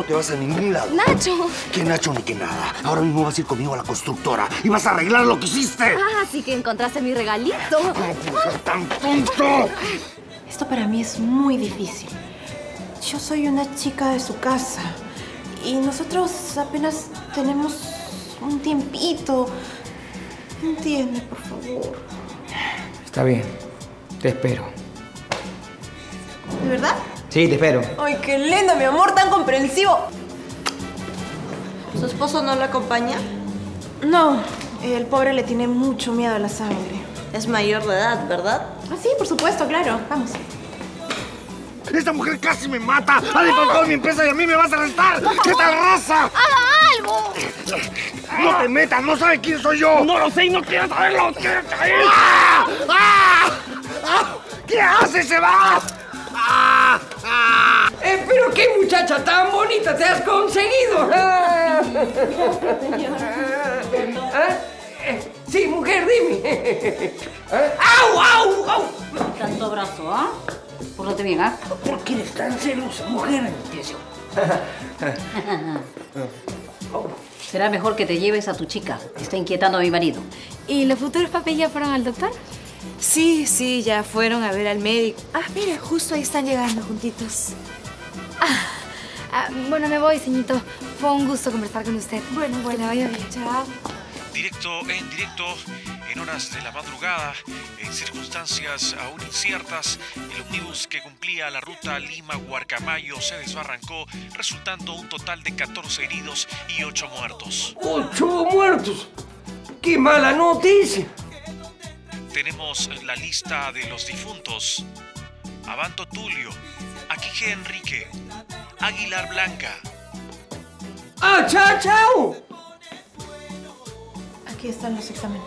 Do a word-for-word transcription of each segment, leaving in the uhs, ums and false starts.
te vas a ningún lado. ¡Nacho! ¿Qué Nacho ni qué nada? Ahora mismo vas a ir conmigo a la constructora y vas a arreglar lo que hiciste. Ah, así que encontraste mi regalito. ¿Cómo puedes ser tan tonto? Esto para mí es muy difícil. Yo soy una chica de su casa y nosotros apenas tenemos un tiempito. Entiende, por favor. Está bien. Te espero. ¿De verdad? Sí, te espero. ¡Ay, qué lindo, mi amor! ¡Tan comprensivo! ¿Su esposo no lo acompaña? No. El pobre le tiene mucho miedo a la sangre. Es mayor de edad, ¿verdad? Ah, sí, por supuesto, claro. Vamos. ¡Esta mujer casi me mata! ¡Ha defraudado mi empresa y a mí me vas a arrestar! ¿Qué tal raza? ¡Haga algo! ¡No te metas! ¡No sabes quién soy yo! No lo sé y no quiero saberlo. ¡Ah! ¡Ah! ¡Ah! ¿Qué hace? ¡Se va! ¡Ah! ¡Ah! Eh, pero qué muchacha tan bonita te has conseguido. Ah. ¿Ah? Eh, sí, mujer, dime. ¿Ah? ¡Au, au, au! Tanto abrazo, ¿ah? Pórtate bien, ¿ah? ¿Por qué eres tan celosa, mujer? Será mejor que te lleves a tu chica. Está inquietando a mi marido. ¿Y los futuros papis ya fueron al doctor? Sí, sí, ya fueron a ver al médico. Ah, mira, justo ahí están llegando juntitos. Ah, ah, bueno, me voy, ceñito. Fue un gusto conversar con usted. Bueno, bueno, que le vaya bien. Chao. Directo en directo, en horas de la madrugada, en circunstancias aún inciertas, el ómnibus que cumplía la ruta Lima-Huarcamayo se desbarrancó, resultando un total de catorce heridos y ocho muertos. ¡Ocho muertos! ¡Qué mala noticia! Tenemos la lista de los difuntos. Abanto Tulio, Aquije Enrique, Aguilar Blanca. ¡Ah, chao, chao! Aquí están los exámenes.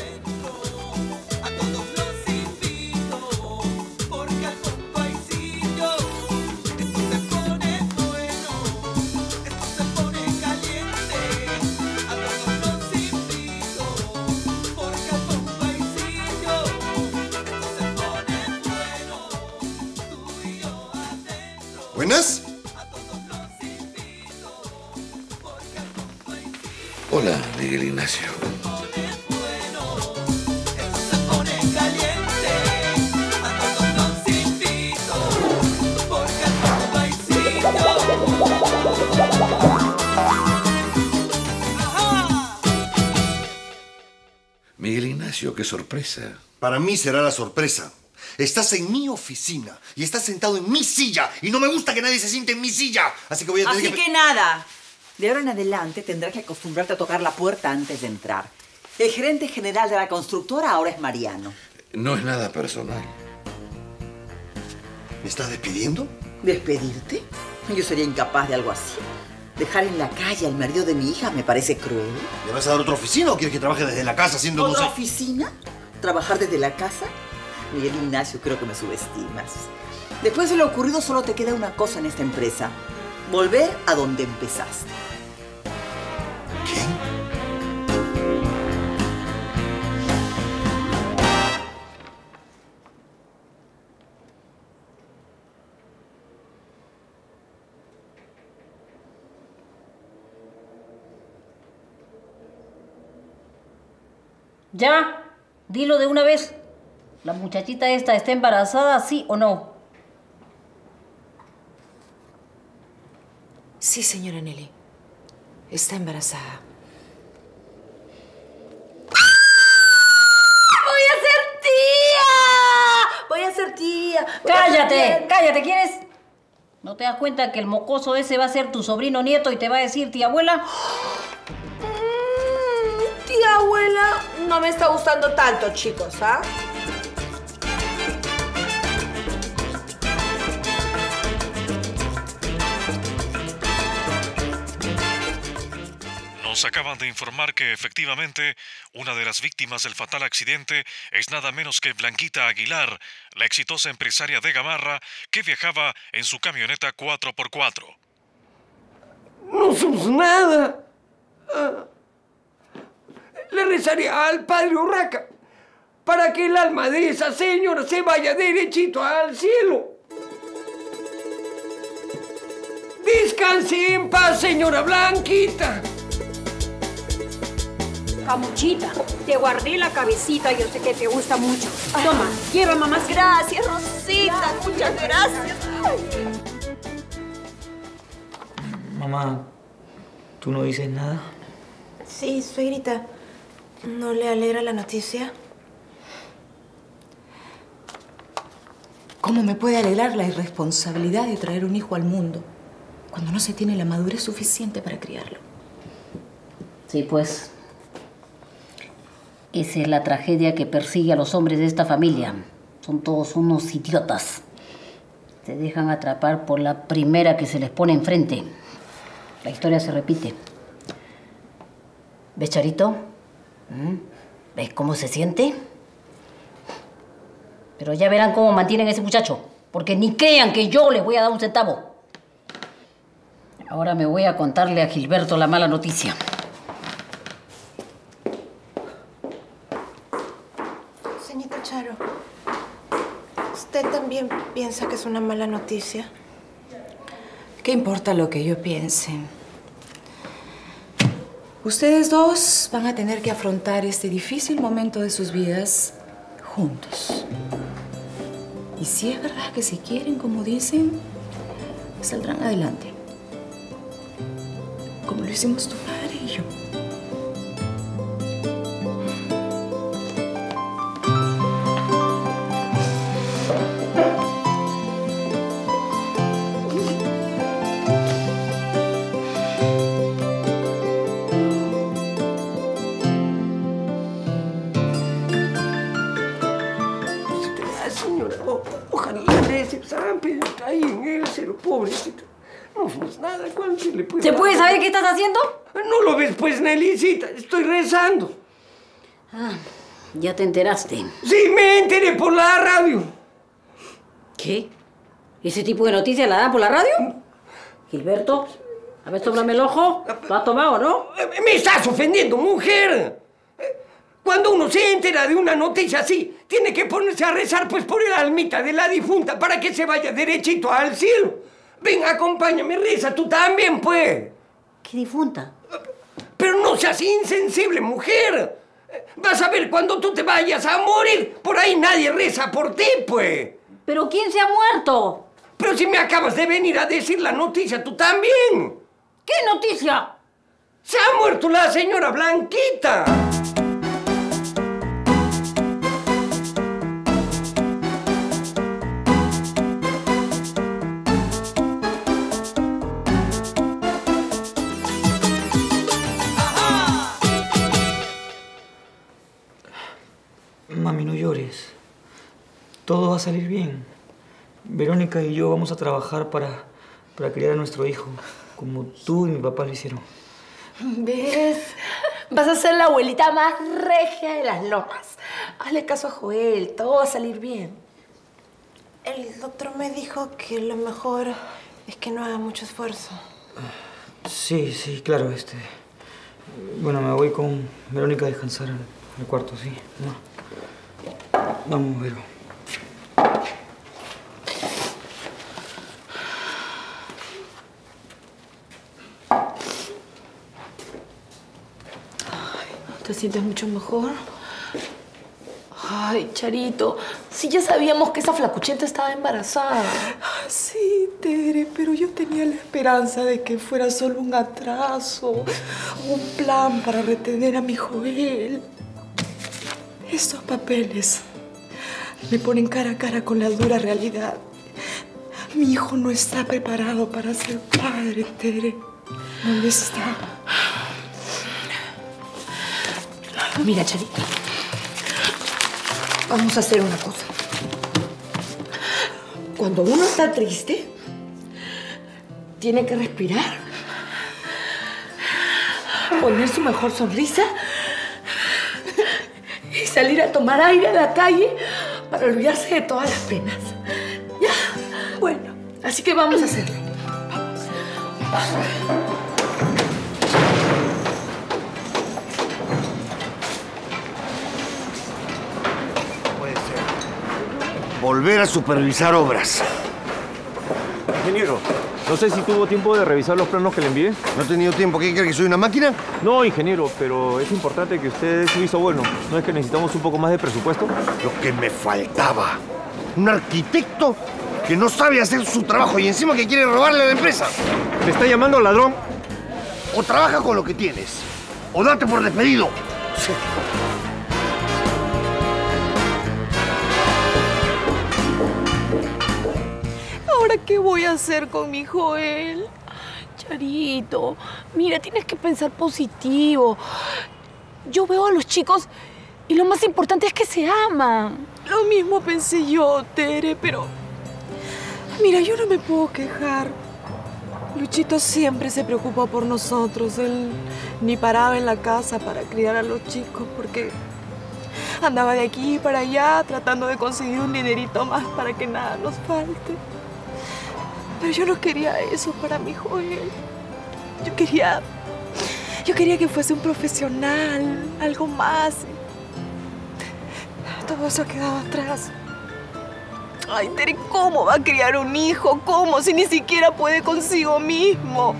¿Buenas? Hola, Miguel Ignacio. Miguel Ignacio, qué sorpresa. Para mí será la sorpresa. Estás en mi oficina y estás sentado en mi silla y no me gusta que nadie se siente en mi silla. Así que voy a tener Así que... que nada. De ahora en adelante tendrás que acostumbrarte a tocar la puerta antes de entrar. El gerente general de la constructora ahora es Mariano. No es nada personal. ¿Me estás despidiendo? ¿Despedirte? Yo sería incapaz de algo así. Dejar en la calle al marido de mi hija me parece cruel. ¿Le vas a dar otra oficina o quieres que trabaje desde la casa haciendo... ¿Otra no sé... oficina? ¿Trabajar desde la casa? Miguel Ignacio, creo que me subestimas. Después de lo ocurrido solo te queda una cosa en esta empresa. Volver a donde empezaste. ¿Qué? Ya, dilo de una vez. ¿La muchachita esta está embarazada, sí o no? Sí, señora Nelly. Está embarazada. ¡Voy a ser tía! ¡Voy a ser tía! ¡Cállate! ¡Cállate! ¿Quieres? ¿No te das cuenta que el mocoso ese va a ser tu sobrino nieto y te va a decir tía abuela? Mm, tía abuela no me está gustando tanto, chicos, ¿ah? Nos acaban de informar que efectivamente una de las víctimas del fatal accidente es nada menos que Blanquita Aguilar, la exitosa empresaria de Gamarra que viajaba en su camioneta cuatro por cuatro. No somos nada. Ah. Le rezaría al padre Urraca para que el alma de esa señora se vaya derechito al cielo. Descanse en paz, señora Blanquita. Camuchita, te guardé la cabecita, yo sé que te gusta mucho. Toma, lleva, mamá. Gracias, Rosita, muchas gracias. Mamá, ¿tú no dices nada? Sí, suegrita. ¿No le alegra la noticia? ¿Cómo me puede alegrar la irresponsabilidad de traer un hijo al mundo cuando no se tiene la madurez suficiente para criarlo? Sí, pues. Esa es la tragedia que persigue a los hombres de esta familia. Son todos unos idiotas. Se dejan atrapar por la primera que se les pone enfrente. La historia se repite. ¿Ves, Charito? ¿Ves cómo se siente? Pero ya verán cómo mantienen a ese muchacho. Porque ni crean que yo les voy a dar un centavo. Ahora me voy a contarle a Gilberto la mala noticia. Señorita Charo, ¿usted también piensa que es una mala noticia? ¿Qué importa lo que yo piense? Ustedes dos van a tener que afrontar este difícil momento de sus vidas juntos. Y si es verdad que se quieren, como dicen, saldrán adelante. Como lo hicimos tu padre y yo. Ahí en él, cero, pobrecito. No somos nada, ¿cuánto le puede ¿Se puede saber qué estás haciendo? No lo ves, pues, Nelicita. Estoy rezando. Ah, ya te enteraste. Sí, me enteré por la radio. ¿Qué? ¿Ese tipo de noticias la dan por la radio? Gilberto, a ver, tómame el ojo. ¿Lo has tomado, no? Me estás ofendiendo, mujer. Cuando uno se entera de una noticia así, tiene que ponerse a rezar pues por el almita de la difunta para que se vaya derechito al cielo. Ven, acompáñame, reza tú también, pues. ¿Qué difunta? Pero no seas insensible, mujer. Vas a ver cuando tú te vayas a morir, por ahí nadie reza por ti, pues. ¿Pero quién se ha muerto? Pero si me acabas de venir a decir la noticia, tú también. ¿Qué noticia? Se ha muerto la señora Blanquita. Mami, no llores. Todo va a salir bien. Verónica y yo vamos a trabajar para, para criar a nuestro hijo, como tú y mi papá lo hicieron. ¿Ves? Vas a ser la abuelita más regia de las lomas. Hazle caso a Joel, todo va a salir bien. El doctor me dijo que lo mejor es que no haga mucho esfuerzo. Sí, sí, claro, este... Bueno, me voy con Verónica a descansar al, al cuarto, ¿sí? No. Vamos, Vero. ¿Te sientes mucho mejor? Ay, Charito, si ya sabíamos que esa flacuchenta estaba embarazada. Sí, Tere, pero yo tenía la esperanza de que fuera solo un atraso, un plan para retener a mi Joel. Estos papeles me ponen cara a cara con la dura realidad. Mi hijo no está preparado para ser padre, Tere. No lo está. Mira, Charito, vamos a hacer una cosa. Cuando uno está triste, tiene que respirar, poner su mejor sonrisa y salir a tomar aire a la calle para olvidarse de todas las penas. ¿Ya? Bueno, así que vamos a hacerlo. Vamos. Vamos. Volver a supervisar obras. Ingeniero, No sé si tuvo tiempo de revisar los planos que le envié. ¿No he tenido tiempo? ¿Qué cree que soy una máquina? No, ingeniero, pero es importante que usted es su visto bueno. ¿No es que necesitamos un poco más de presupuesto? Lo que me faltaba. Un arquitecto que no sabe hacer su trabajo y encima que quiere robarle a la empresa. ¿Me está llamando ladrón? O trabaja con lo que tienes, o date por despedido. Sí. ¿Ahora qué voy a hacer con mi Joel? Charito, mira, tienes que pensar positivo. Yo veo a los chicos y lo más importante es que se aman. Lo mismo pensé yo, Tere, pero... Mira, yo no me puedo quejar. Luchito siempre se preocupó por nosotros. Él ni paraba en la casa para criar a los chicos porque andaba de aquí para allá tratando de conseguir un dinerito más para que nada nos falte. Pero yo no quería eso para mi Joel. Yo quería... Yo quería que fuese un profesional, algo más. Todo eso ha quedado atrás. Ay, Tere, ¿cómo va a criar un hijo? ¿Cómo? Si ni siquiera puede consigo mismo.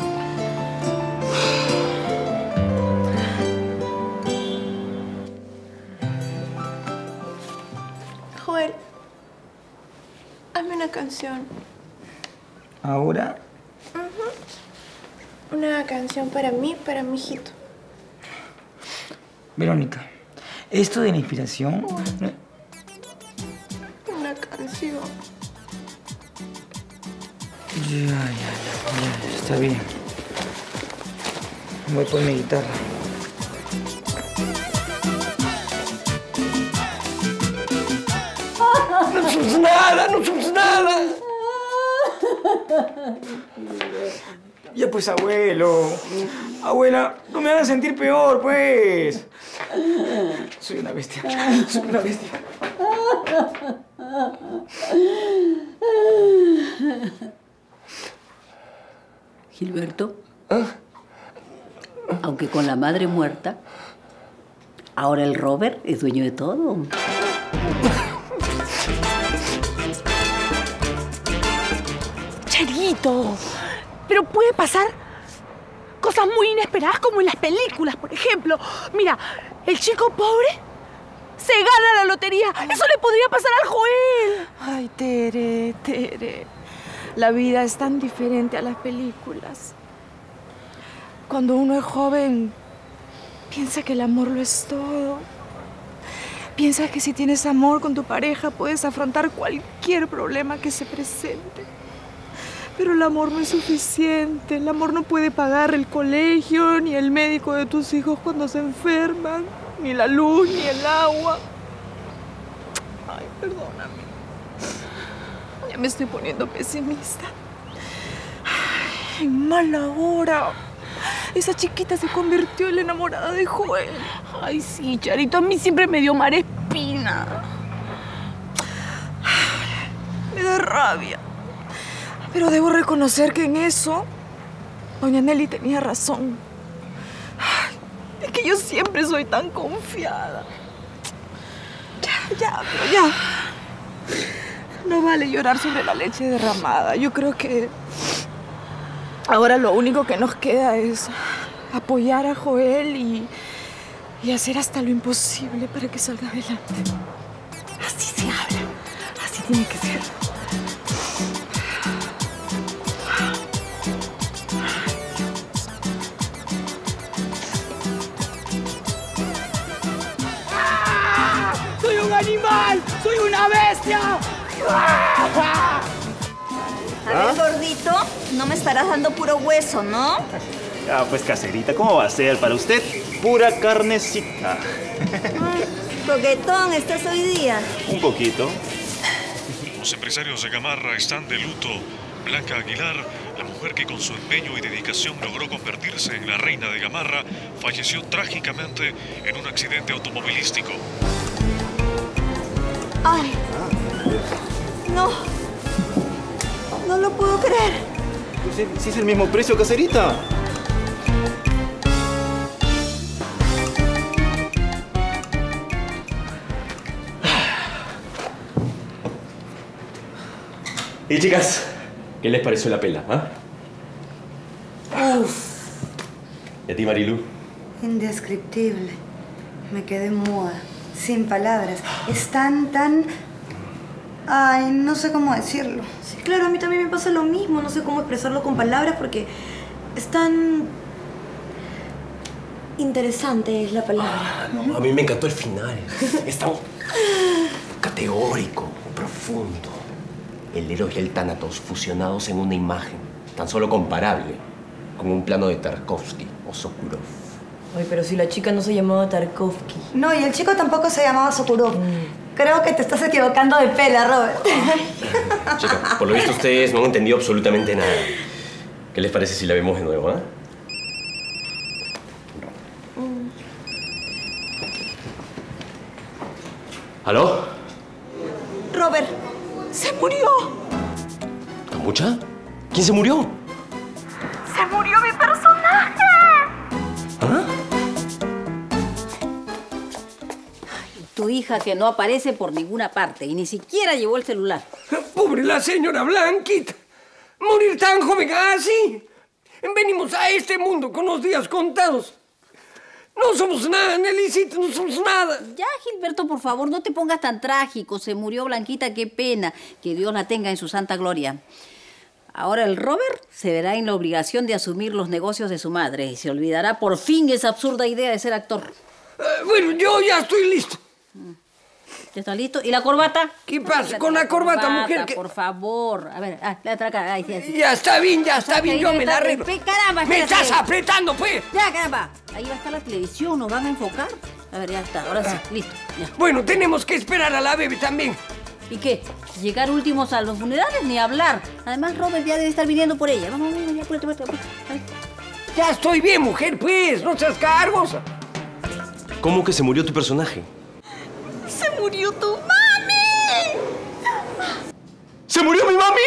Joel, hazme una canción. ¿Ahora? Uh-huh. Una canción para mí, para mi hijito. Verónica, esto de la inspiración... ¿no? Una canción. Ya, ya, ya, ya, está bien. Voy por mi guitarra. ¡No somos nada! ¡No somos nada! Ya pues, abuelo. Abuela, no me hagan sentir peor, pues. Soy una bestia. Soy una bestia. Gilberto, ¿ah? Aunque con la madre muerta, ahora el Robert es dueño de todo. Charito, pero puede pasar cosas muy inesperadas como en las películas, por ejemplo. Mira, el chico pobre se gana la lotería. Eso le podría pasar al Joel. Ay, Tere, Tere. La vida es tan diferente a las películas. Cuando uno es joven, piensa que el amor lo es todo. Piensa que si tienes amor con tu pareja, puedes afrontar cualquier problema que se presente. Pero el amor no es suficiente. El amor no puede pagar el colegio, ni el médico de tus hijos cuando se enferman, ni la luz, ni el agua. Ay, perdóname. Ya me estoy poniendo pesimista. Ay, en mala hora. Esa chiquita se convirtió en la enamorada de Joel. Ay, sí, Charito, a mí siempre me dio mala espina. Ay, me da rabia. Pero debo reconocer que en eso, doña Nelly tenía razón. Ay, es que yo siempre soy tan confiada. Ya, ya, pero ya. No vale llorar sobre la leche derramada. Yo creo que ahora lo único que nos queda es apoyar a Joel y, y hacer hasta lo imposible para que salga adelante. Así se habla. Así tiene que ser. ¡Soy un animal! ¡Soy una bestia! A ver, gordito, no me estarás dando puro hueso, ¿no? Ah, pues caserita, ¿cómo va a ser? Para usted, pura carnecita. Mm, coquetón, ¿estás hoy día? Un poquito. Los empresarios de Gamarra están de luto. Blanca Aguilar, la mujer que con su empeño y dedicación logró convertirse en la reina de Gamarra, falleció trágicamente en un accidente automovilístico. ¡Ay! No. No lo puedo creer. Sí, sí es el mismo precio, caserita. Y chicas, ¿Qué les pareció la pela, ah? Uf. ¿Y a ti, Marilu? Indescriptible. Me quedé muda, sin palabras. Es tan, tan... Ay, no sé cómo decirlo. Sí, claro, a mí también me pasa lo mismo. No sé cómo expresarlo con palabras porque es tan... interesante es la palabra. Ah, no, a mí me encantó el final. Es tan categórico, profundo. El héroe y el Thanatos fusionados en una imagen, tan solo comparable con un plano de Tarkovsky o Sokurov. Ay, pero si la chica no se llamaba Tarkovsky. No, y el chico tampoco se llamaba Sokurov. Creo que te estás equivocando de pela, Robert. Chica, por lo visto ustedes no han entendido absolutamente nada. ¿Qué les parece si la vemos de nuevo, ah? ¿eh? ¿Aló? Robert, se murió. ¿Mucha? ¿Quién se murió? ¡Se murió mi personaje! ¿Ah? Tu hija que no aparece por ninguna parte y ni siquiera llevó el celular. Pobre la señora Blanquita. Morir tan joven así. Venimos a este mundo con los días contados. No somos nada, Nelicita, no somos nada. Ya, Gilberto, por favor, no te pongas tan trágico. Se murió Blanquita, qué pena. Que Dios la tenga en su santa gloria. Ahora el Robert se verá en la obligación de asumir los negocios de su madre y se olvidará por fin esa absurda idea de ser actor. Uh, bueno, yo ya estoy listo. ¿Ya está listo? ¿Y la corbata? ¿Qué pasa con la corbata, corbata mujer? Que... Por favor. A ver, ah, la traca. Ahí, sí, ya está bien, ya está bien, yo me la arreglo. Caramba, me estás apretando, pues. Ya, caramba. Ahí va a estar la televisión, nos van a enfocar. A ver, ya está, ahora sí, listo. Ya. Bueno, tenemos que esperar a la bebé también. ¿Y qué? ¿Llegar últimos a los funerales? Ni hablar. Además, Robert ya debe estar viniendo por ella. Vamos, vamos, ya, apúrate, apúrate, apúrate. Ya estoy bien, mujer, pues. No seas cargosa. ¿Cómo que se murió tu personaje? ¡Se murió tu mami! ¿Se murió mi mami?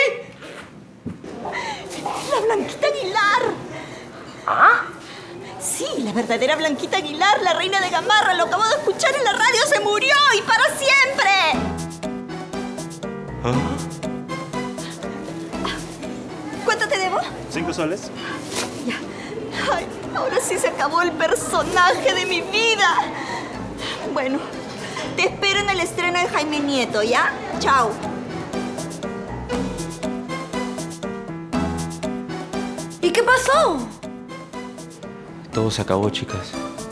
La Blanquita Aguilar. ¿Ah? Sí, la verdadera Blanquita Aguilar, la reina de Gamarra. Lo acabo de escuchar en la radio. ¡Se murió! ¡Y para siempre! ¿Ah? ¿Cuánto te debo? Cinco soles. Ya. Ay, ahora sí se acabó el personaje de mi vida. Bueno, te espero en el estreno de Jaime Nieto, ¿ya? Chao. ¿Y qué pasó? Todo se acabó, chicas.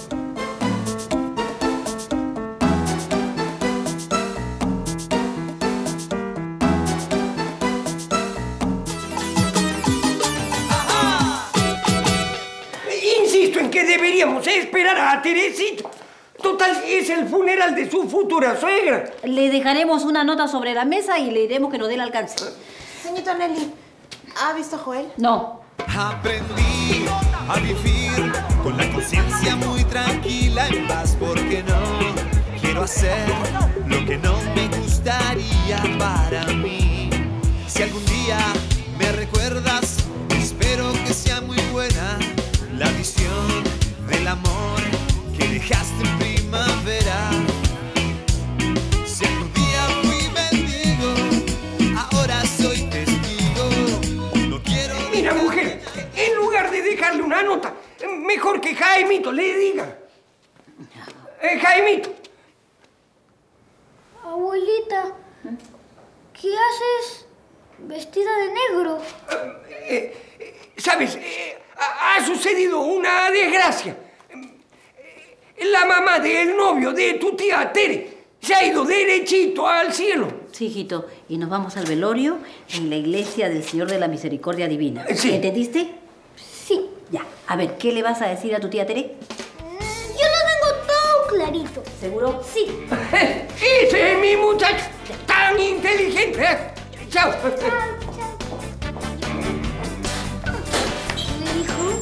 Insisto en que deberíamos esperar a Teresita. Total, es el funeral de su futura suegra. Le dejaremos una nota sobre la mesa y le diremos que nos dé el alcance. Señorita Nelly, ¿ha visto a Joel? No. Aprendí a vivir con la conciencia muy tranquila, en paz, porque no quiero hacer lo que no me gustaría para mí. Si algún día me recuerdas, espero que sea muy buena la visión del amor que dejaste en primavera. Si algún día fui mendigo, ahora soy testigo. No quiero... Mira, mujer, en lugar de dejarle una nota, mejor que Jaimito le diga. Eh, Jaimito. Abuelita, ¿qué haces vestida de negro? Eh, eh, ¿Sabes? Eh, ha, ha sucedido una desgracia. La mamá del novio de tu tía Tere se ha ido derechito al cielo. Sí, hijito. Y nos vamos al velorio en la iglesia del Señor de la Misericordia Divina. Sí. ¿Entendiste? Sí. Ya. A ver, ¿qué le vas a decir a tu tía Tere? Yo lo tengo todo clarito. ¿Seguro? Sí. Ese es mi muchacho, tan inteligente. ¿eh? Chao. ¿Le dijo?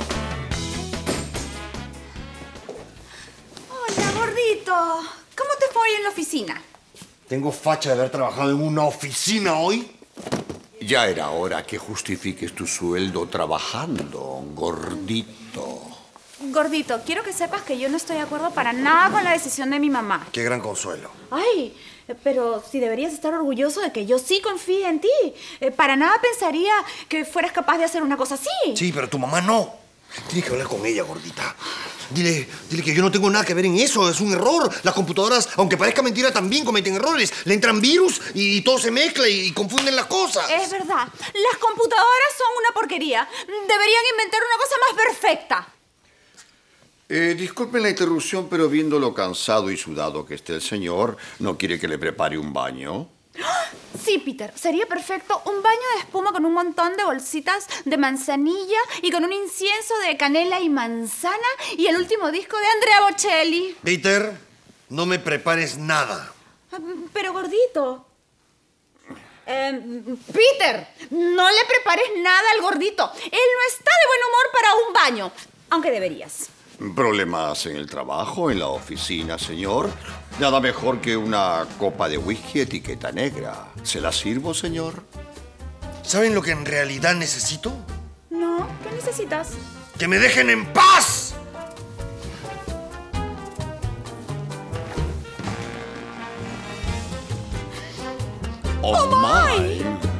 Hola, gordito. ¿Cómo te fue hoy en la oficina? ¿Tengo facha de haber trabajado en una oficina hoy? Ya era hora que justifiques tu sueldo trabajando, gordito. Gordito, quiero que sepas que yo no estoy de acuerdo para nada con la decisión de mi mamá. Qué gran consuelo. Ay, pero si deberías estar orgulloso de que yo sí confíe en ti. Eh, para nada pensaría que fueras capaz de hacer una cosa así. Sí, pero tu mamá no. Tienes que hablar con ella, gordita. Dile, dile que yo no tengo nada que ver en eso. Es un error. Las computadoras, aunque parezca mentira, también cometen errores. Le entran virus y todo se mezcla y confunden las cosas. Es verdad. Las computadoras son una porquería. Deberían inventar una cosa más perfecta. Eh, disculpen la interrupción, pero viendo lo cansado y sudado que esté el señor, ¿no quiere que le prepare un baño? Sí, Peter. Sería perfecto un baño de espuma con un montón de bolsitas de manzanilla y con un incienso de canela y manzana y el último disco de Andrea Bocelli. Peter, no me prepares nada. Pero, gordito... Eh, Peter, no le prepares nada al gordito. Él no está de buen humor para un baño, aunque deberías. ¿Problemas en el trabajo, en la oficina, señor? Nada mejor que una copa de whisky etiqueta negra. ¿Se la sirvo, señor? ¿Saben lo que en realidad necesito? No, ¿qué necesitas? ¡Que me dejen en paz! ¡Oh, oh my!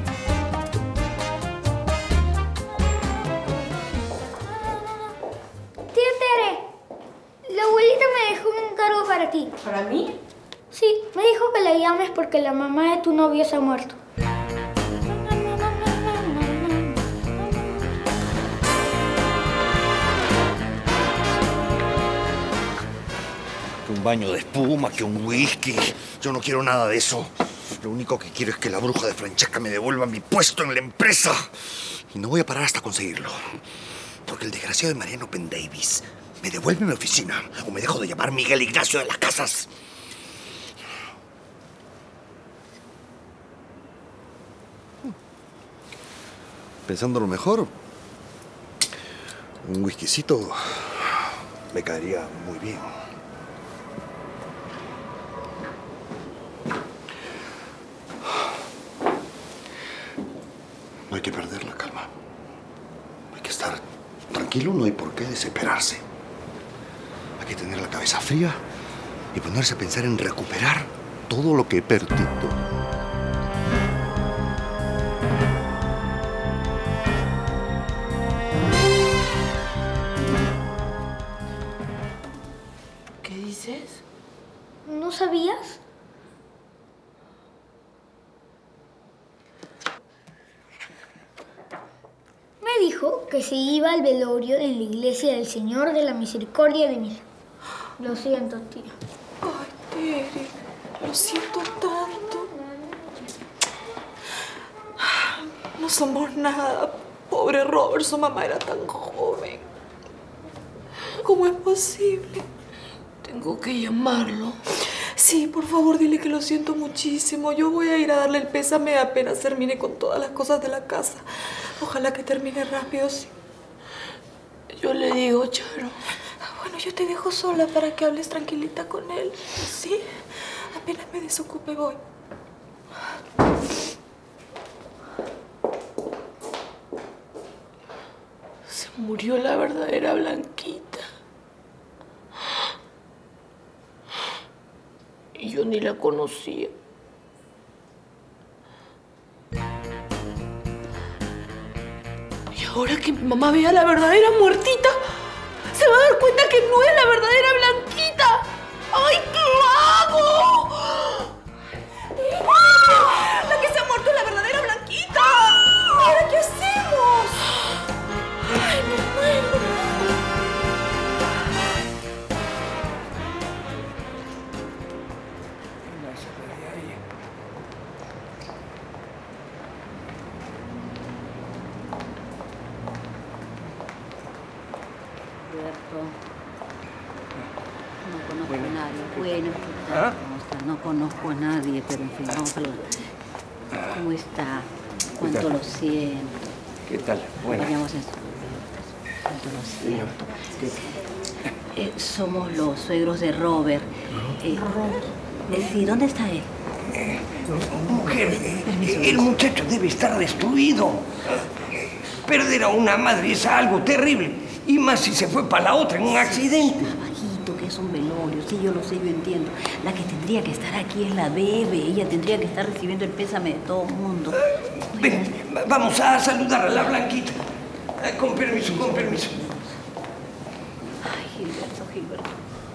Tía Tere, la abuelita me dejó un encargo para ti. ¿Para mí? Sí, me dijo que la llames porque la mamá de tu novio se ha muerto. Que un baño de espuma, que un whisky. Yo no quiero nada de eso. Lo único que quiero es que la bruja de Francesca me devuelva mi puesto en la empresa. Y no voy a parar hasta conseguirlo. Porque el desgraciado de Mariano Pendavis me devuelve mi oficina o me dejo de llamar Miguel Ignacio de las Casas. Pensándolo mejor, un whiskycito me caería muy bien. No hay que perder la calma. Hay que estar tranquilo, no hay por qué desesperarse. Hay que tener la cabeza fría y ponerse a pensar en recuperar todo lo que he perdido. ¿Qué dices? ¿No sabías? Me dijo que se iba al velorio en la iglesia del Señor de la Misericordia de Mil. Lo siento, tía. Ay, Tere, lo siento tanto. No somos nada. Pobre Robert, su mamá era tan joven. ¿Cómo es posible? Tengo que llamarlo. Sí, por favor, dile que lo siento muchísimo. Yo voy a ir a darle el pésame apenas termine con todas las cosas de la casa. Ojalá que termine rápido, sí. Yo le digo, Charo. Bueno, yo te dejo sola para que hables tranquilita con él. ¿Sí? Apenas me desocupe, voy. Se murió la verdadera Blanquita. Y yo ni la conocía. Y ahora que mi mamá vea a la verdadera muertita, se va a dar cuenta que no es la verdadera Blanquita. ¡Ay, qué hago! ¡Ah! La que se ha muerto es la verdadera Blanquita. ¿Ahora qué hacemos? ¡Ay, me muero! No conozco a nadie. Bueno, ¿qué tal? ¿Cómo está? No conozco a nadie, pero en fin, vamos a saludar. ¿Cómo está? Cuánto lo siento. ¿Qué tal? Bueno. Vayamos a esto. Cuánto lo siento. Eh, somos los suegros de Robert. Eh, eh, sí, ¿dónde está él? Eh, mujer, eh, el muchacho debe estar destruido. Perder a una madre es algo terrible. Y más si se fue para la otra en un accidente. Abajito, que es un velorio. Sí, yo lo sé, yo entiendo. La que tendría que estar aquí es la bebé. Ella tendría que estar recibiendo el pésame de todo el mundo. Ven, vamos a saludar a la Blanquita. Eh, Con permiso, con permiso. Ay, Gilberto, Gilberto.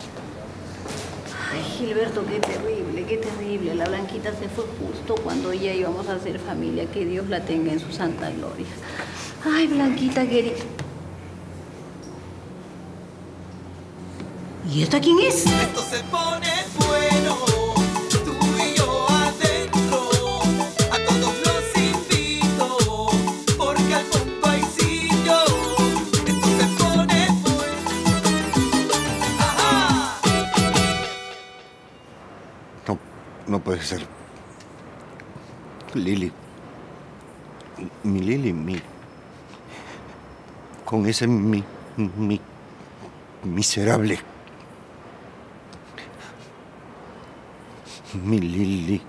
Ay, Gilberto, qué terrible, qué terrible. La Blanquita se fue justo cuando ya íbamos a ser familia. Que Dios la tenga en su santa gloria. Ay, Blanquita querida. ¿Y esta quién es? Esto se pone bueno, tú y yo adentro. A todos los invito, porque al fondo hay sitio. Esto se pone bueno. ¡Ajá! No, no puede ser. Lili. Mi Lili, mi... Con ese mi... mi... miserable... Mi Lili.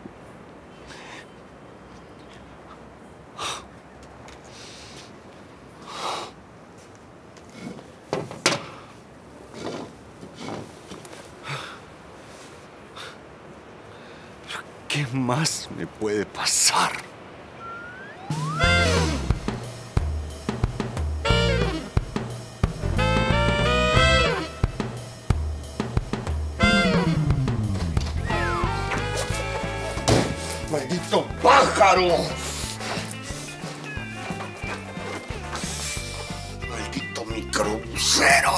¿Qué más me puede pasar? ¡Maldito pájaro! ¡Maldito microbusero!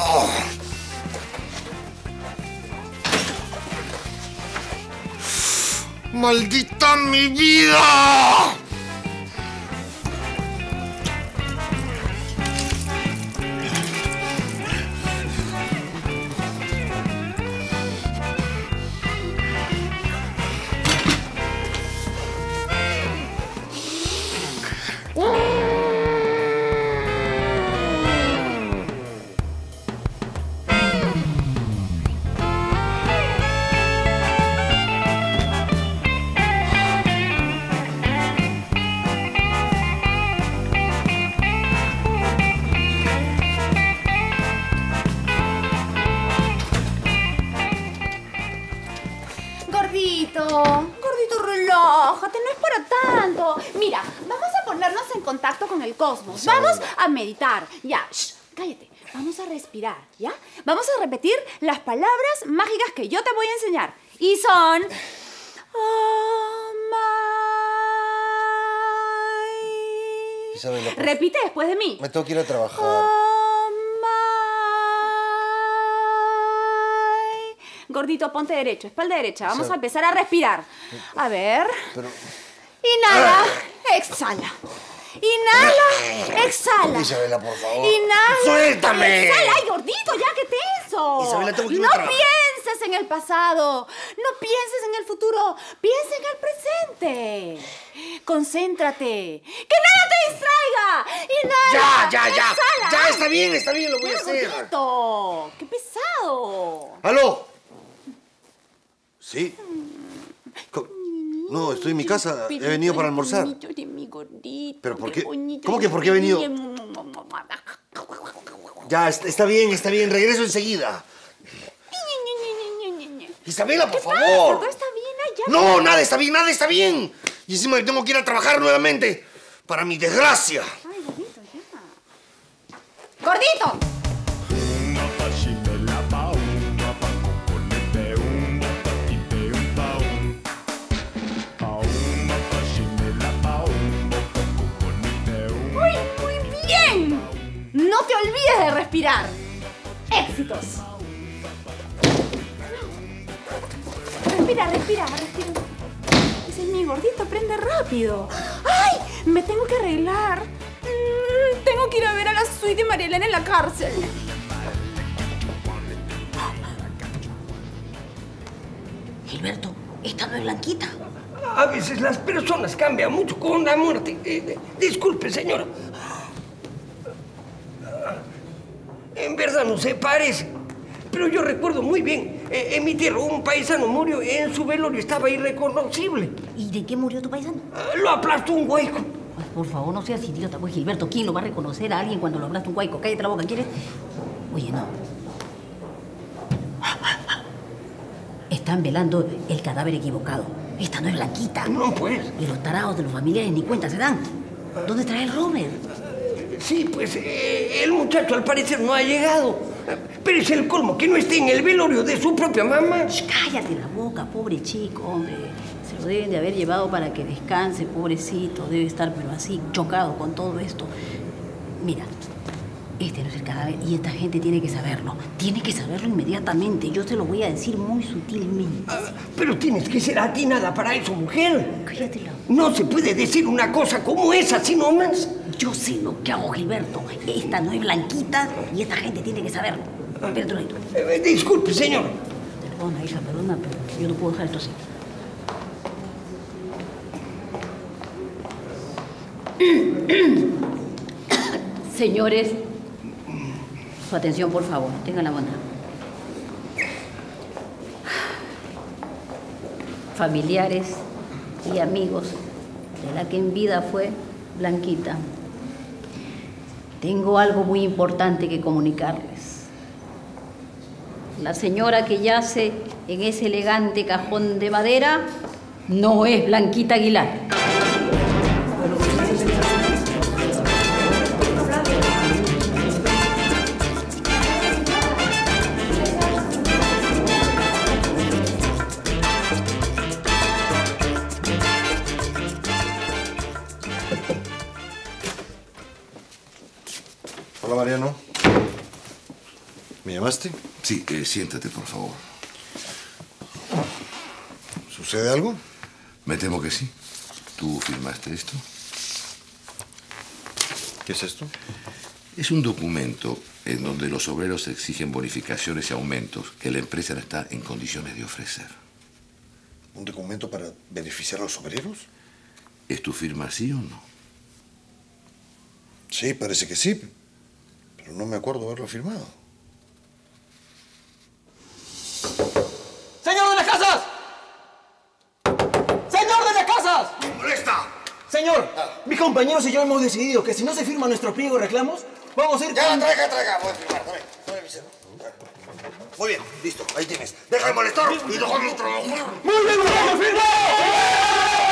¡Maldita mi vida! Gordito, relájate, no es para tanto. Mira, vamos a ponernos en contacto con el cosmos. Vamos a meditar. Ya, shh, cállate. Vamos a respirar, ¿ya? Vamos a repetir las palabras mágicas que yo te voy a enseñar. Y son... Oh, my... Isabela, por... Repite después de mí. Me tengo que ir a trabajar. Oh, my... Gordito, ponte derecho, espalda derecha. Vamos Isabel... a empezar a respirar. A ver. Pero... Inhala, exhala. Inhala, exhala. Isabela, por favor. Inhala. ¡Suéltame! Exhala. Ay, gordito, ya, ¿qué tenso? Isabela, tengo que ir No a trabajar. pienses en el pasado. No pienses en el futuro. Piensa en el presente. Concéntrate. ¡Que nada te distraiga! Inhala. Ya, ya, ya. Exhala. Ya, está bien, está bien, lo voy a hacer. Gordito, qué pesado. ¿Aló? ¿Sí? No, estoy en mi casa. He venido para almorzar. ¿Pero por qué? ¿Cómo que por qué he venido? Ya, está bien, está bien. Regreso enseguida. Isabela, por favor. ¿Todo está bien allá? No, nada está bien, nada está bien. Y encima tengo que ir a trabajar nuevamente. Para mi desgracia. Ay, gordito, ya. ¡Gordito! No te olvides de respirar. ¡Éxitos! Respira, respira, respira. Ese es mi gordito, aprende rápido. ¡Ay! Me tengo que arreglar. Mm, tengo que ir a ver a la suite de María Elena en la cárcel. Gilberto, esta no es Blanquita. A veces las personas cambian mucho con la muerte. Eh, disculpe, señora. En verdad no se parece. Pero yo recuerdo muy bien. Eh, en mi tierra un paisano murió. En su velorio estaba irreconocible. ¿Y de qué murió tu paisano? Uh, lo aplastó un hueco. Pues, por favor, no seas idiota, pues, Gilberto. ¿Quién lo va a reconocer a alguien cuando lo hablaste un huaico? Cállate la boca, ¿quieres? Oye, no. Están velando el cadáver equivocado. Esta no es Blanquita. No, pues. Y los tarados de los familiares ni cuenta se dan. ¿Dónde está el Robert? Sí, pues eh, el muchacho al parecer no ha llegado. Pero es el colmo que no esté en el velorio de su propia mamá. Shh, cállate la boca, pobre chico, hombre. Se lo deben de haber llevado para que descanse, pobrecito. Debe estar, pero así, chocado con todo esto. Mira, este no es el cadáver y esta gente tiene que saberlo. Tiene que saberlo inmediatamente. Yo se lo voy a decir muy sutilmente. Ah, pero tienes que ser atinada para eso, mujer. Cállate la boca. No se puede decir una cosa como esa, así nomás. Yo sé lo que hago, Gilberto. Esta no es Blanquita y esta gente tiene que saberlo. Espérate un momento. Eh, disculpe, señor. Perdona, hija, perdona, pero yo no puedo dejar esto así. Señores, su atención, por favor. Tengan la bondad. Familiares y amigos de la que en vida fue Blanquita. Tengo algo muy importante que comunicarles. La señora que yace en ese elegante cajón de madera no es Blanquita Aguilar. Hola, Mariano. ¿Me llamaste? Sí, eh, siéntate, por favor. ¿Sucede algo? Me temo que sí. ¿Tú firmaste esto? ¿Qué es esto? Es un documento en donde los obreros exigen bonificaciones y aumentos que la empresa no está en condiciones de ofrecer. ¿Un documento para beneficiar a los obreros? ¿Es tu firma sí o no? Sí, parece que sí. Pero no me acuerdo haberlo firmado. ¡Señor de las casas! ¡Señor de las casas! ¡Me molesta! Señor, mis compañeros y yo hemos decidido que si no se firma nuestro pliego de reclamos, vamos a ir... Ya, con... traiga, traiga. Voy a firmar. Dame, dame mi cero. Muy bien, listo. Ahí tienes. Deja de molestar y déjame trabajar. ¡Muy bien, vamos a firmar!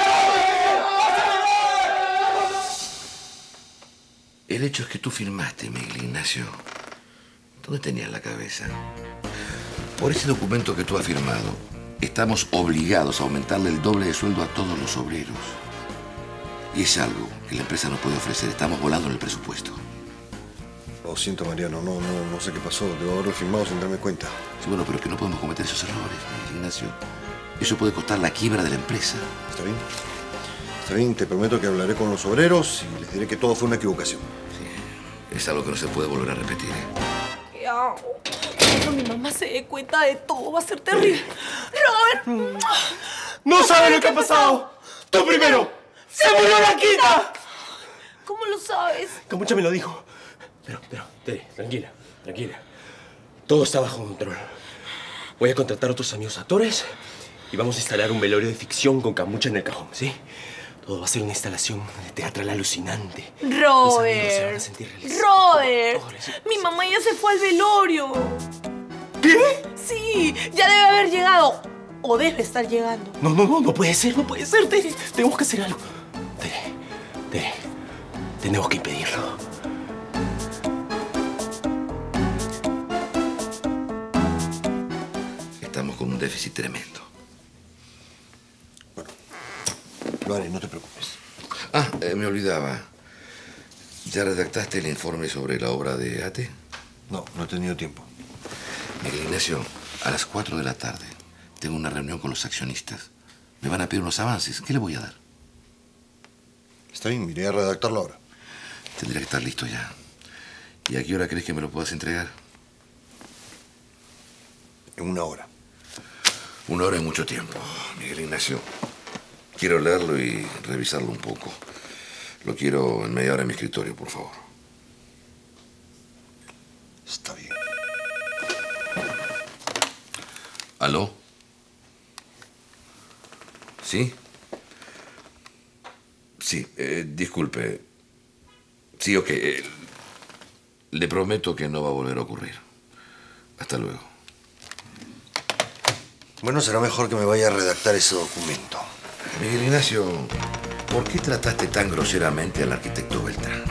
El hecho es que tú firmaste, Miguel Ignacio. ¿Dónde tenías la cabeza? Por ese documento que tú has firmado, estamos obligados a aumentarle el doble de sueldo a todos los obreros. Y es algo que la empresa no puede ofrecer. Estamos volando en el presupuesto. Lo siento, Mariano. No, no, no sé qué pasó. Debo haberlo firmado sin darme cuenta. Sí, bueno, pero que no podemos cometer esos errores, Miguel Ignacio. Eso puede costar la quiebra de la empresa. ¿Está bien? Está bien, te prometo que hablaré con los obreros y les diré que todo fue una equivocación. Sí, es algo que no se puede volver a repetir, ¿eh? ¿Qué hago? Cuando mi mamá se dé cuenta de todo, va a ser terrible. Robert. ¡No sabes lo que ha pasado! ¡Tú primero! ¡Se murió Blanquita! ¿Cómo lo sabes? Camucha me lo dijo. Pero, pero, Tere, tranquila, tranquila. Todo está bajo control. Voy a contratar a otros amigos actores y vamos a instalar un velorio de ficción con Camucha en el cajón, ¿sí? Todo va a ser una instalación teatral alucinante. Robert. Robert. Mi mamá ya se fue al velorio. ¿Qué? Sí, ya debe haber llegado. O debe estar llegando. No, no, no, no puede ser, no puede ser, Tere. Tenemos que hacer algo. Tere, Tere, tenemos que impedirlo. Estamos con un déficit tremendo. Lo haré, no te preocupes. Ah, eh, me olvidaba. ¿Ya redactaste el informe sobre la obra de Ate? No, no he tenido tiempo. Miguel Ignacio, a las cuatro de la tarde tengo una reunión con los accionistas. Me van a pedir unos avances. ¿Qué le voy a dar? Está bien, iré a redactarlo ahora. Tendría que estar listo ya. ¿Y a qué hora crees que me lo puedas entregar? En una hora. Una hora es mucho tiempo, Miguel Ignacio. Quiero leerlo y revisarlo un poco. Lo quiero en media hora en mi escritorio, por favor. Está bien. ¿Aló? ¿Sí? Sí, eh, disculpe. Sí, ok. Eh, le prometo que no va a volver a ocurrir. Hasta luego. Bueno, será mejor que me vaya a redactar ese documento. Miguel Ignacio, ¿por qué trataste tan groseramente al arquitecto Beltrán?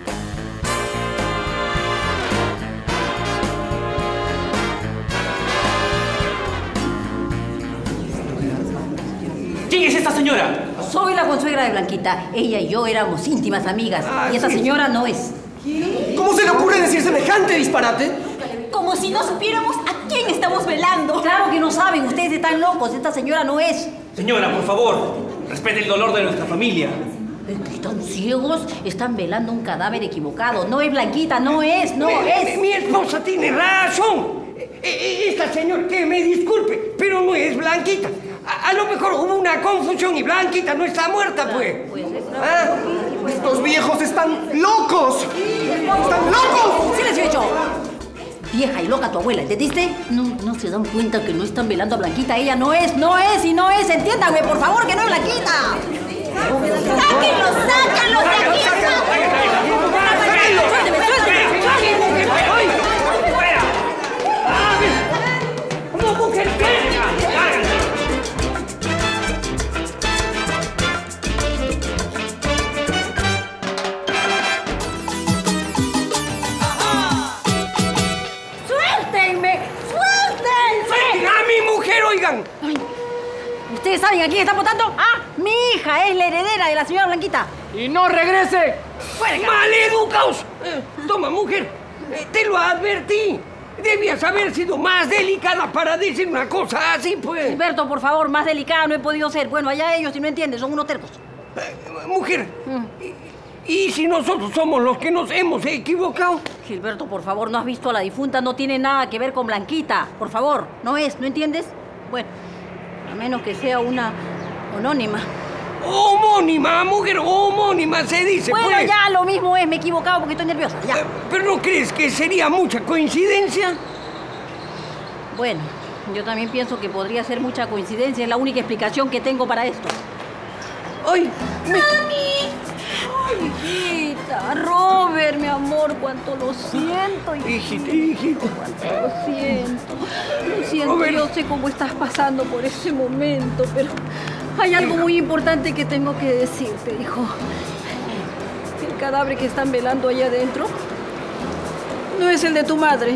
¿Quién es esta señora? Soy la consuegra de Blanquita. Ella y yo éramos íntimas amigas. Ah, y esta sí. señora no es. ¿Cómo se le ocurre decir semejante disparate? Como si no supiéramos a quién estamos velando. Claro que no saben. Ustedes están locos. Esta señora no es. Señora, por favor, respete el dolor de nuestra familia. Es que están ciegos. Están velando un cadáver equivocado. No es Blanquita. No es. No mi, es. Mi, mi esposa tiene razón. Esta señora, que me disculpe, pero no es Blanquita. A, a lo mejor hubo una confusión y Blanquita no está muerta, pues. ¿Ah? Estos viejos están locos. ¡Están locos! ¡Silencio, hecho! Vieja y loca tu abuela, ¿entendiste? No, no se dan cuenta que no están velando a Blanquita. Ella no es, no es y no es. Entiéndanme, por favor, que no es Blanquita. ¡Sáquenlo, sáquenlo de aquí! ¡Suélteme, suélteme! ¡No, mujer! ¡Suéltenme! ¡Suéltenme! ¡A mi mujer, oigan! Ay, ¿ustedes saben a quién están votando? ¡Ah! Mi hija es la heredera de la señora Blanquita. ¡Y no regrese! ¡Fuera! ¡Maleducaos! Eh, toma, mujer, eh, te lo advertí. Debías haber sido más delicada para decir una cosa así, pues. Gilberto, por favor, más delicada no he podido ser. Bueno, allá ellos, si no entienden, son unos tercos. Eh, mujer, ¿y, ¿y si nosotros somos los que nos hemos equivocado? Gilberto, por favor, ¿no has visto a la difunta? No tiene nada que ver con Blanquita. Por favor, ¿no es? ¿No entiendes? Bueno, a menos que sea una anónima. Homónima, mujer, homónima se dice, bueno, pues. ya lo mismo es, me he equivocado porque estoy nerviosa, ya. Eh, ¿Pero no crees que sería mucha coincidencia? Bueno, yo también pienso que podría ser mucha coincidencia, es la única explicación que tengo para esto. ¡Ay! Me... ¡Mami! Ay, hijita, Robert, mi amor, cuánto lo siento. Hijita, hijita. Cuánto lo siento. Lo siento, Robert. yo sé cómo estás pasando por ese momento, pero hay algo muy importante que tengo que decirte, hijo. El cadáver que están velando allá adentro no es el de tu madre.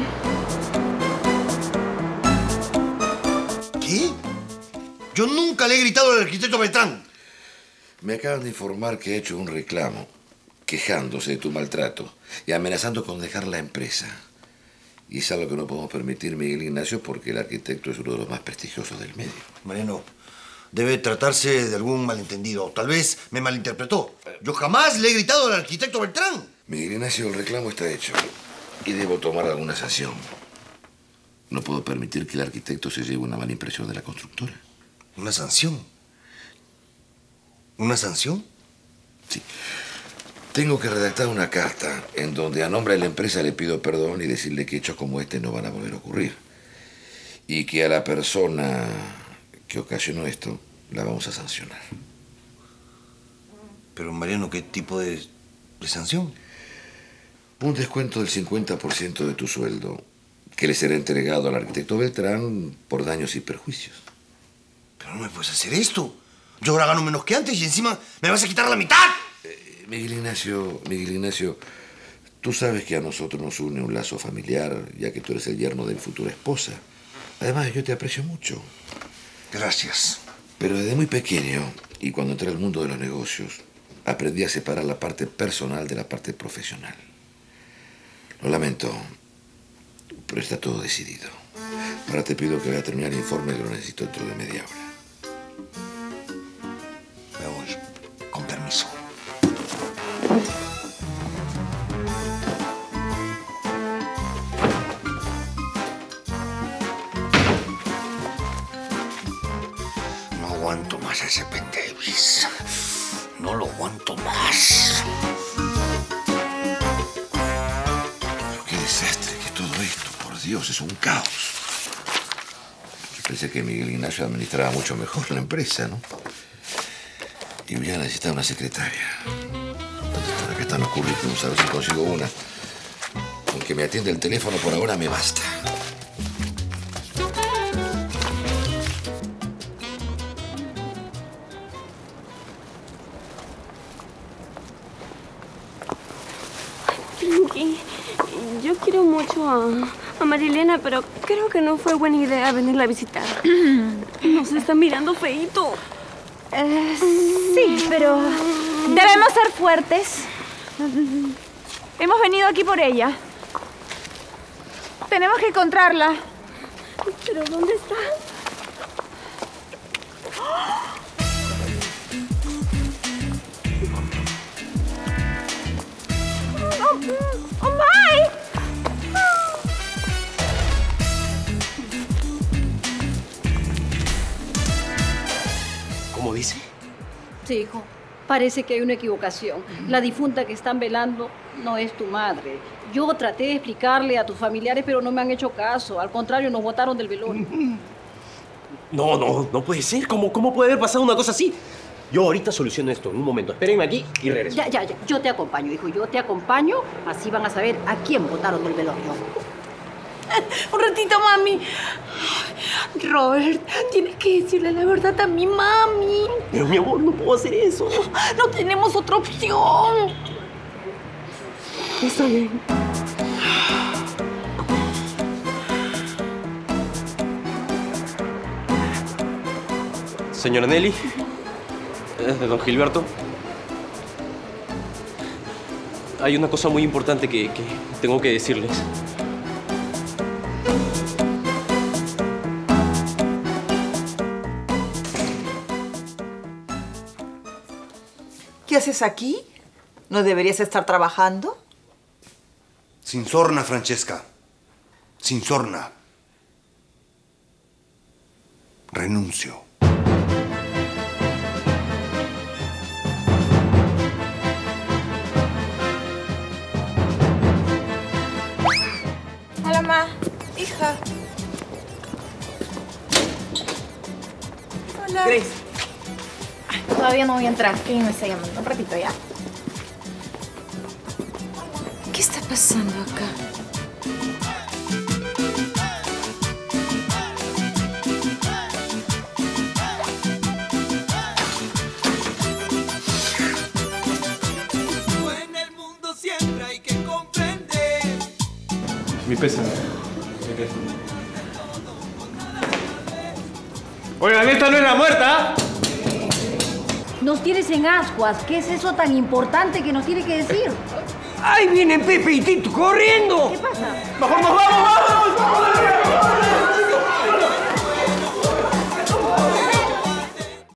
¿Qué? Yo nunca le he gritado al arquitecto Beltrán. Me acaban de informar que ha hecho un reclamo, quejándose de tu maltrato y amenazando con dejar la empresa. Y es algo que no podemos permitir, Miguel Ignacio, porque el arquitecto es uno de los más prestigiosos del medio. Mariano, debe tratarse de algún malentendido. Tal vez me malinterpretó. Yo jamás le he gritado al arquitecto Beltrán. Miguel Ignacio, el reclamo está hecho y debo tomar alguna sanción. No puedo permitir que el arquitecto se lleve una mala impresión de la constructora. ¿Una sanción? ¿Una sanción? Sí. Tengo que redactar una carta en donde a nombre de la empresa le pido perdón y decirle que hechos como este no van a volver a ocurrir. Y que a la persona que ocasionó esto la vamos a sancionar. Pero, Mariano, ¿qué tipo de, de sanción? Un descuento del cincuenta por ciento de tu sueldo que le será entregado al arquitecto Beltrán por daños y perjuicios. Pero no me puedes hacer esto. Yo ahora gano menos que antes y encima me vas a quitar la mitad. Eh, Miguel Ignacio, Miguel Ignacio, tú sabes que a nosotros nos une un lazo familiar, ya que tú eres el yerno de mi futura esposa. Además, yo te aprecio mucho. Gracias. Pero desde muy pequeño, y cuando entré al mundo de los negocios, aprendí a separar la parte personal de la parte profesional. Lo lamento, pero está todo decidido. Ahora te pido que vaya a terminar el informe, que lo necesito dentro de media hora. Me voy. Con permiso. No aguanto más a ese pendevis. No lo aguanto más. Pero qué desastre que todo esto, por Dios, es un caos. Yo pensé que Miguel Ignacio administraba mucho mejor la empresa, ¿no? que voy a necesitar una secretaria. ¿Dónde están? Acá están los currículums, a ver si consigo una. Con que me atienda el teléfono por ahora me basta. Pinky, yo quiero mucho a, a Marilena, pero creo que no fue buena idea venirla a visitar. Nos está mirando feíto. Eh, sí, pero debemos ser fuertes. Hemos venido aquí por ella. Tenemos que encontrarla. ¿Pero dónde está? ¡Oh, oh my! ¿Cómo dice? Sí, hijo. Parece que hay una equivocación. La difunta que están velando no es tu madre. Yo traté de explicarle a tus familiares, pero no me han hecho caso. Al contrario, nos botaron del velorio. No, no, no puede ser. ¿Cómo, cómo puede haber pasado una cosa así? Yo ahorita soluciono esto en un momento. Espérenme aquí y regreso. Ya, ya, ya. Yo te acompaño, hijo. Yo te acompaño. Así van a saber a quién botaron del velorio. Un ratito, mami. Robert, tienes que decirle la verdad a mi mami. Pero, mi amor, no puedo hacer eso. No tenemos otra opción. Está bien. Señora Nelly, eh, don Gilberto, hay una cosa muy importante que, que tengo que decirles. ¿Qué haces aquí? ¿No deberías estar trabajando? Sin sorna, Francesca. Sin sorna. Renuncio. Hola, ma. Hija. Hola. Grace. Ay, todavía no voy a entrar. Kevin me está llamando. Un ratito ya. ¿Qué está pasando acá? Siempre hay que comprender. Mi pésame. Oigan, esta no es la muerta. Nos tienes en ascuas. ¿Qué es eso tan importante que nos tiene que decir? ¡Ahí vienen Pepe y Tito corriendo! ¿Qué pasa? ¡Mejor nos vamos, vamos! ¡Vamos!